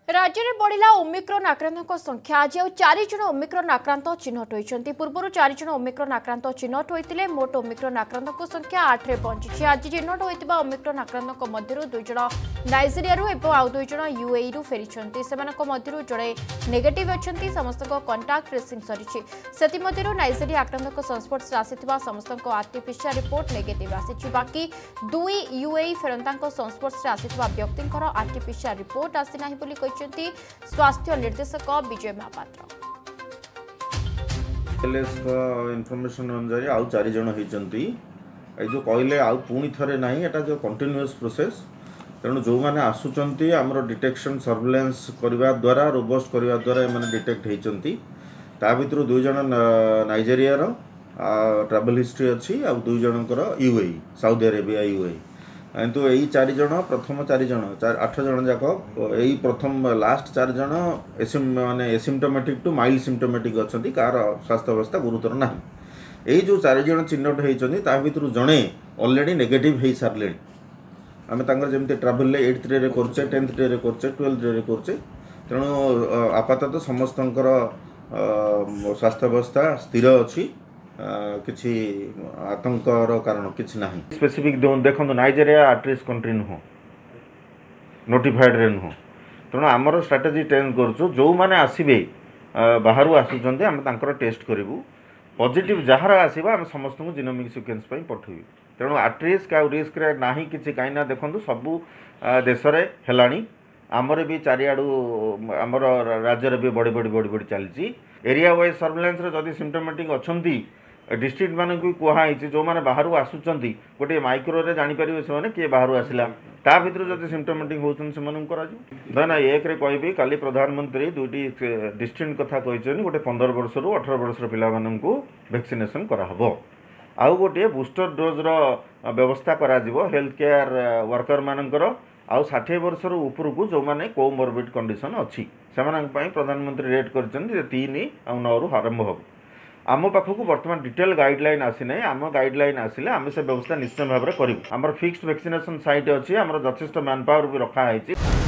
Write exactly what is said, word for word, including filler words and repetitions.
राज्य में बढ़ला ओमिक्रॉन आक्रांतों संख्या आज आउ चार जन ओमिक्रॉन आक्रांत चिन्हट होती पूर्व चार जन ओमिक्रॉन आक्रांत चिन्हट होते मोट ओमिक्रॉन आक्रांतों संख्या आठ रे पहुंची आज चिन्हट होता ओमिक्रॉन आक्रांतों मध्य दुईज नाइजेरिया और आउ दुईज यूएई रु फेरी से जड़े नेगेटिव अच्छा समस्त कंटाक्ट ट्रेसिंग सरी नाइजेरिया आक्रांतों संस्पर्श आसाला समस्त आरटीपीसीआर रिपोर्ट नेगेटिव आसी बाकी दुई यूएई फेरंता संस्पर्श आसाला व्यक्ति आरटीपीसीआर रिपोर्ट आसीना स्वास्थ्य निर्देशक विजय महापात्र इनफॉरमेशन अनुसार आउ चार जन होती जो कहले आउ पुणी थे ना यहाँ जो कंटिन्यूअस प्रोसेस तेणु जो मैंने आसुंच आमर डिटेक्शन सर्वेलेंस करने द्वारा रोबस्ट करने द्वारा एम डिटेक्ट होती भर दुई जन नाइजेरिया ट्रैवल हिस्ट्री अच्छी आ दुई जनकर यूएई साउदी अरेबिया यूएई किंतु यही चार जन प्रथम चार जन चार आठ जन जाक यही प्रथम लास्ट चार जन एसिम माने एसिम्टोमेटिक टू माइल्ड सिम्टोमेटिक अच्छा कार स्वास्थ्य अवस्था गुरुतर ना यही जो चार जन चिन्हट होती भर जड़े अलरेडी नेगेटिव हो सारे आम जमी ट्राभेल एट्थ डे करचे टेन्थ डे करचे ट्वेल्थ डे करचे तेणु आपातत समस्त स्वास्थ्य अवस्था स्थिर अच्छी किसी आतंकर कारण किसी ना स्पेसिफिक देखो नाइजेरिया आट्रिस कंट्री नुह नोटिफाइड रे नुह तेणु आमर स्ट्राटेजी चेंज करूँ जो मैंने आसबे बाहर आसुँच आम टेस्ट करूँ पॉजिटिव जहार आसवा आम समस्त जिनोमिक सिक्वेन्स पठेबू तेणु आट्रिस्क आ रिस्क ना कि कहीं देखो सबू देश में आमर भी चारिआडू आमर राज्य भी बढ़ी बढ़ी बढ़ी बढ़ी चलती एरिया वाइज सर्वेलेंस जदि सिम्टोमेटिक अच्छा डिस्ट्रिक्ट मानक कहुई जो मैंने बाहर आसुँच गोटे माइक्रो रे जापर से किए बाहर आसला ता भर जब सिम्टोमेटिक होना एक कहि काली प्रधानमंत्री दुईटी डिस्ट्रिक्ट कथा कहते गोटे पंद्रह वर्ष रु अठर वर्ष पिला वैक्सीनेशन कराहब आउ गोटे बूस्टर डोज्र व्यवस्था करा हेल्थ केयर वर्कर मानकर आउ षाठी वर्ष ऊपर को जो मैंने कोमोरबिड कंडीशन अच्छी से प्रधानमंत्री रेट कर तीन आउ नौ रु आरंभ हो आम पाखक बर्तमान डिटेल गाइडलाइन आसी ना आम गाइडलाइन आसिले आम से व्यवस्था निश्चय भाव में करूँ आमर फिक्स्ड वैक्सीनेशन साइट अच्छी आमर यथेष्ट मैन पावर भी रखाई।